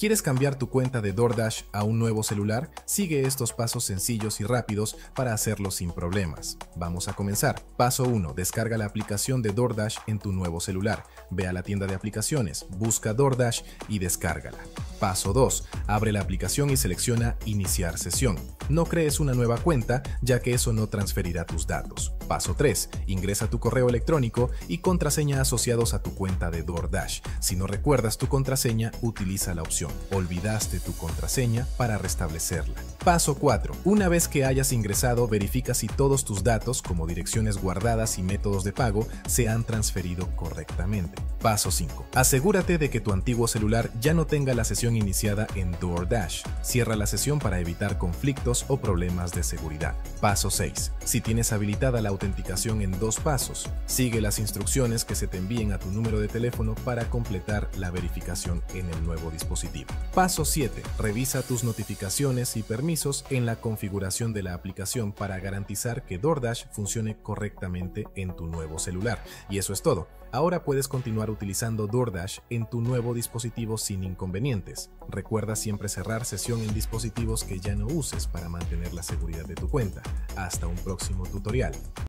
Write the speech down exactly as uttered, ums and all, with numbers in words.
¿Quieres cambiar tu cuenta de DoorDash a un nuevo celular? Sigue estos pasos sencillos y rápidos para hacerlo sin problemas. Vamos a comenzar. Paso uno. Descarga la aplicación de DoorDash en tu nuevo celular. Ve a la tienda de aplicaciones, busca DoorDash y descárgala. Paso dos. Abre la aplicación y selecciona Iniciar sesión. No crees una nueva cuenta, ya que eso no transferirá tus datos. Paso tres. Ingresa tu correo electrónico y contraseña asociados a tu cuenta de DoorDash. Si no recuerdas tu contraseña, utiliza la opción "Olvidaste tu contraseña" para restablecerla. Paso cuatro. Una vez que hayas ingresado, verifica si todos tus datos, como direcciones guardadas y métodos de pago, se han transferido correctamente. Paso cinco. Asegúrate de que tu antiguo celular ya no tenga la sesión iniciada en DoorDash. Cierra la sesión para evitar conflictos o problemas de seguridad. Paso seis. Si tienes habilitada la autenticación en dos pasos, sigue las instrucciones que se te envíen a tu número de teléfono para completar la verificación en el nuevo dispositivo. Paso siete. Revisa tus notificaciones y permisos en la configuración de la aplicación para garantizar que DoorDash funcione correctamente en tu nuevo celular. Y eso es todo. Ahora puedes continuar utilizando DoorDash en tu nuevo dispositivo sin inconvenientes. Recuerda siempre cerrar sesión en dispositivos que ya no uses para mantener la seguridad de tu cuenta. Hasta un próximo tutorial.